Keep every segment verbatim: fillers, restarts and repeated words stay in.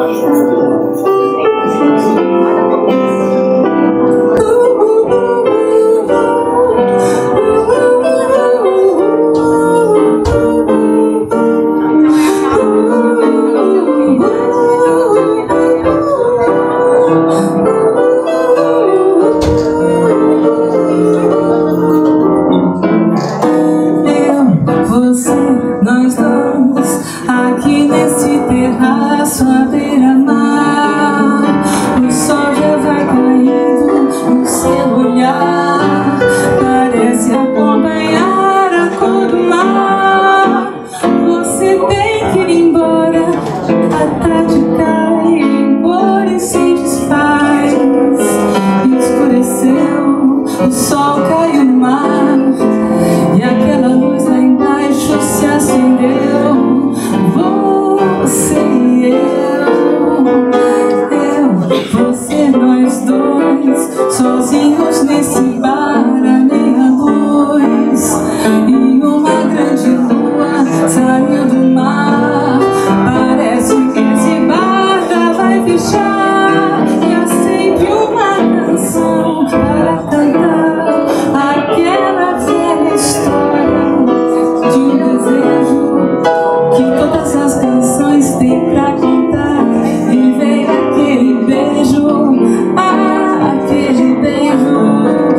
Sozinhos nesse bar à meia-luz, e uma grande lua saiu do mar. Parece que esse bar já vai fechar, e há sempre uma canção para cantar. Aquela velha história de um desejo que todas as canções têm pra contar. E veio aquele beijo, aquele beijo.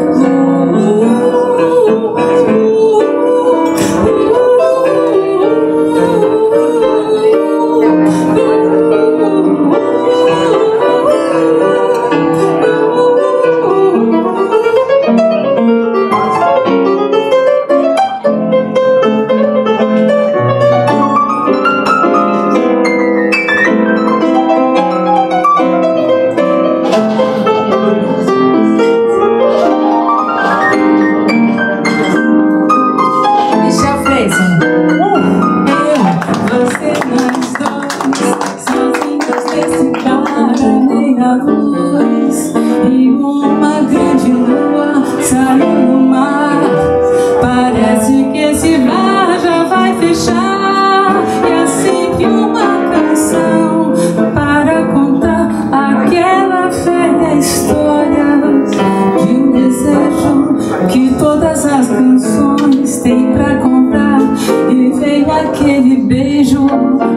Luz, e uma grande lua saiu do mar. Parece que esse bar já vai fechar, e há sempre uma canção para contar. Aquela velha história de um desejo que todas as canções têm pra contar. E veio aquele beijo,